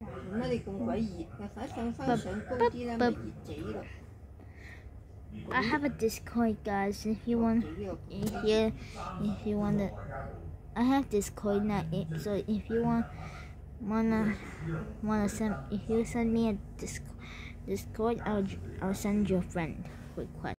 乜你咁鬼熱嘅？快上翻上高啲啦，咪熱死咯！ I have a Discord, guys. If you want it, I have Discord now. So if you wanna send me a Discord, I'll send you a friend request.